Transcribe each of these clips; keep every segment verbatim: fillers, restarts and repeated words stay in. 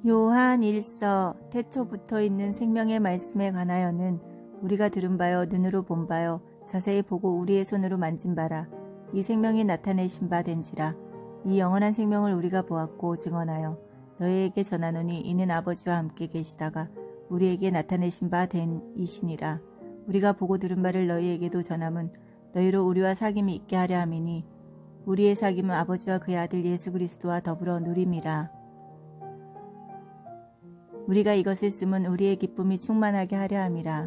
요한 일서 태초부터 있는 생명의 말씀에 관하여는 우리가 들은 바요 눈으로 본 바요 자세히 보고 우리의 손으로 만진 바라. 이 생명이 나타내신 바 된지라. 이 영원한 생명을 우리가 보았고 증언하여 너희에게 전하노니 이는 아버지와 함께 계시다가 우리에게 나타내신 바 된 이시니라. 우리가 보고 들은 바를 너희에게도 전함은 너희로 우리와 사귐이 있게 하려 함이니 우리의 사귐은 아버지와 그의 아들 예수 그리스도와 더불어 누림이라. 우리가 이것을 쓰면 우리의 기쁨이 충만하게 하려 함이라.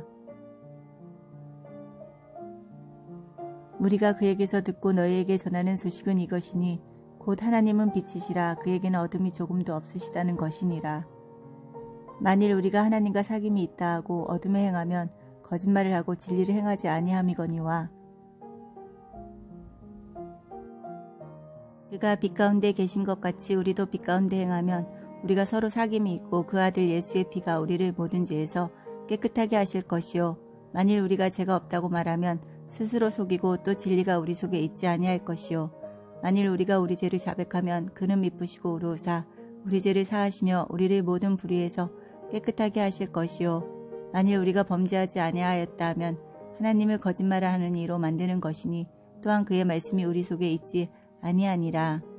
우리가 그에게서 듣고 너희에게 전하는 소식은 이것이니 곧 하나님은 빛이시라 그에게는 어둠이 조금도 없으시다는 것이니라. 만일 우리가 하나님과 사귐이 있다 하고 어둠에 행하면 거짓말을 하고 진리를 행하지 아니함이거니와 그가 빛 가운데 계신 것 같이 우리도 빛 가운데 행하면 우리가 서로 사귐이 있고 그 아들 예수의 피가 우리를 모든 죄에서 깨끗하게 하실 것이요 만일 우리가 죄가 없다고 말하면 스스로 속이고 또 진리가 우리 속에 있지 아니할 것이요 만일 우리가 우리 죄를 자백하면 그는 미쁘시고 의로우사 우리 죄를 사하시며 우리를 모든 불의에서 깨끗하게 하실 것이요 만일 우리가 범죄하지 아니하였다 하면 하나님을 거짓말을 하는 이로 만드는 것이니 또한 그의 말씀이 우리 속에 있지 아니하니라.